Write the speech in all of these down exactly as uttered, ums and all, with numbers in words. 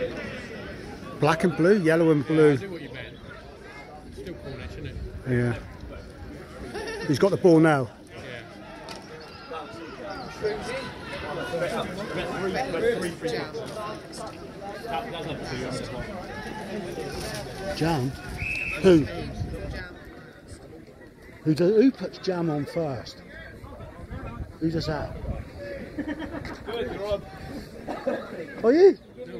Black and blue, yellow and blue. Yeah, I see what you meant. Still Cornish, isn't it? Yeah. He's got the ball now. Jam? Who? Who does? Who puts jam on first? Who does that? Are you?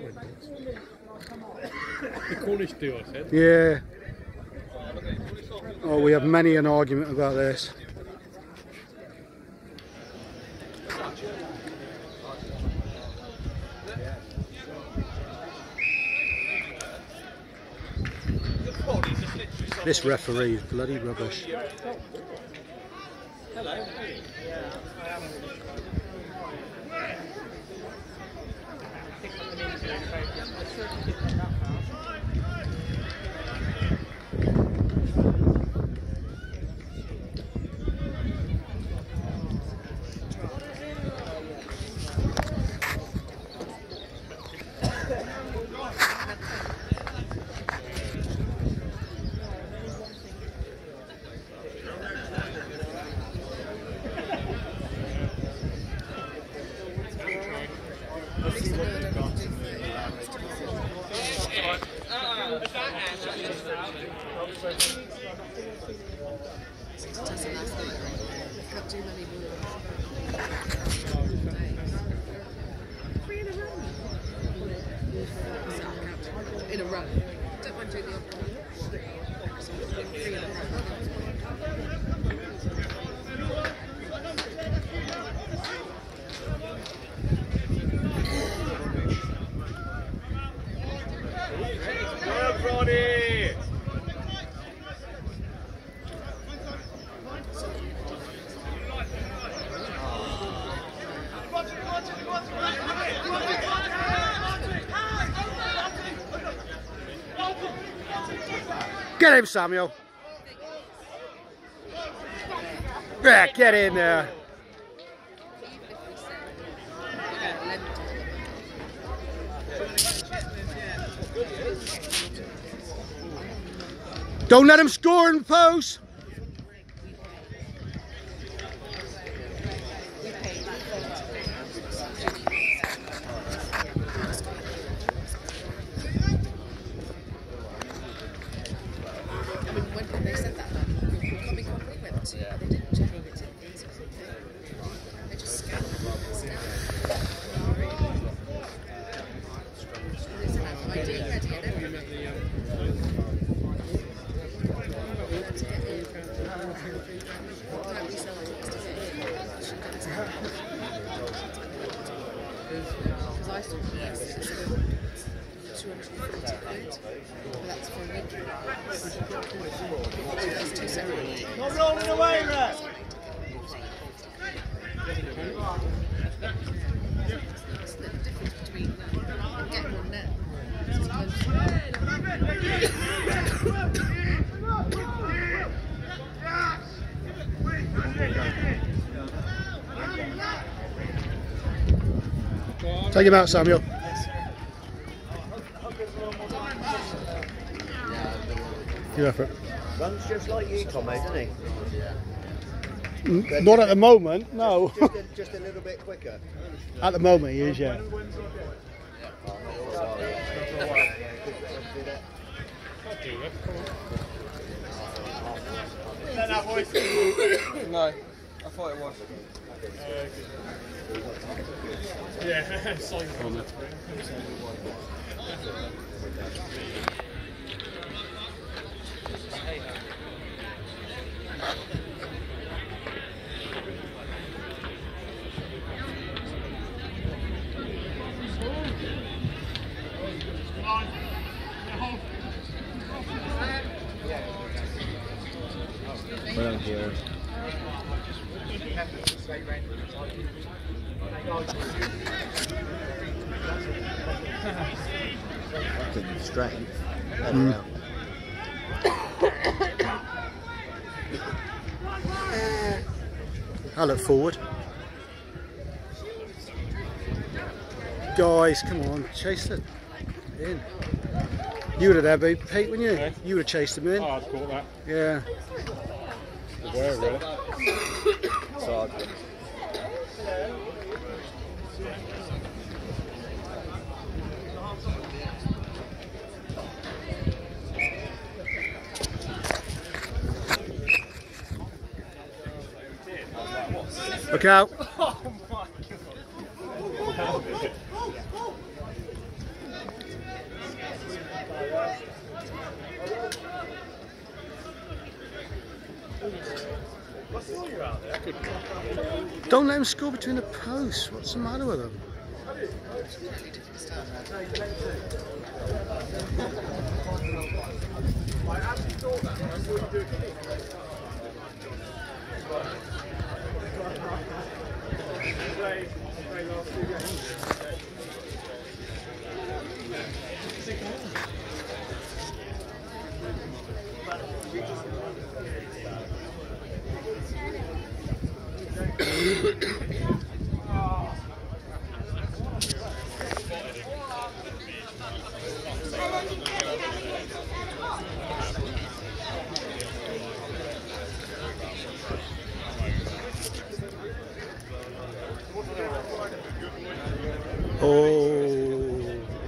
The Cornish do, I said. Yeah. Oh, we have many an argument about this. This referee is bloody rubbish. Hello. In a row. Don't mind doing the odd one. Three in a row. Get him, Samuel. Yeah, get in there. Don't let him score in post. They said that, like, coming on, we went to, they didn't check it in these or something. They just scanned it. They said that I D ready and everything. Can't resell tickets to get in. She does have because I saw this, it's two hundred and forty quid. But that's for a week. Not rolling away, Rat! It's the difference between getting one net. Take him out, Samuel. Good effort. Runs just like you, Tom, doesn't he? N not at the moment, no. Just a, just a little bit quicker. At the moment, he is, yeah. No, I thought it was. Yeah, sorry. Well, here. Fucking strength. Mm. I look forward. Guys, come on, chase it in. You would have had Pete, wouldn't you? Okay. You would have chased him in. Oh, I'd caught that. Yeah. Where, really? Sergeant. Look out. Don't let him score between the posts. What's the matter with him? Oh.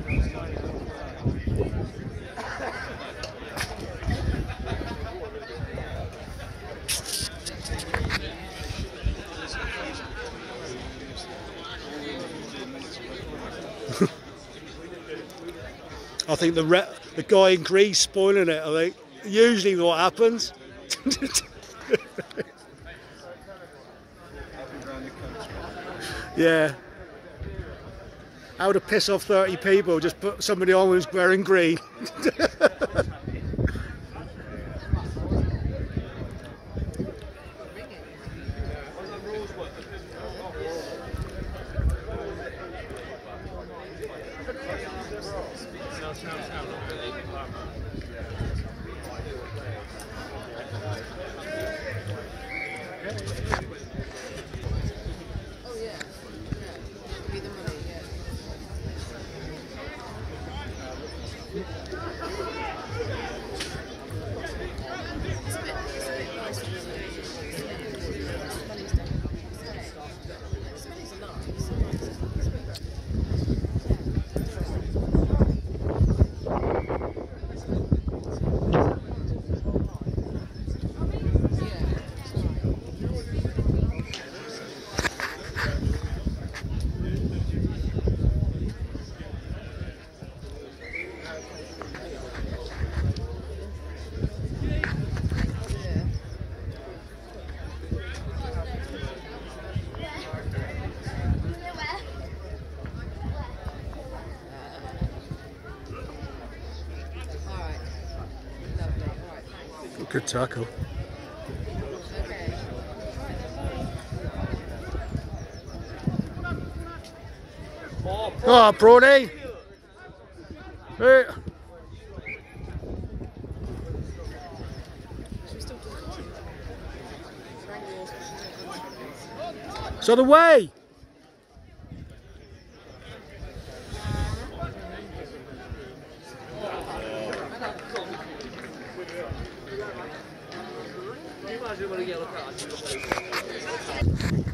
I think the re the guy in Greece spoiling it. I think usually what happens. Yeah. How to piss off thirty people? Just put somebody on who's wearing green. Good tackle. Oh, Brody! Hey. So the way. Imagine when you get a look at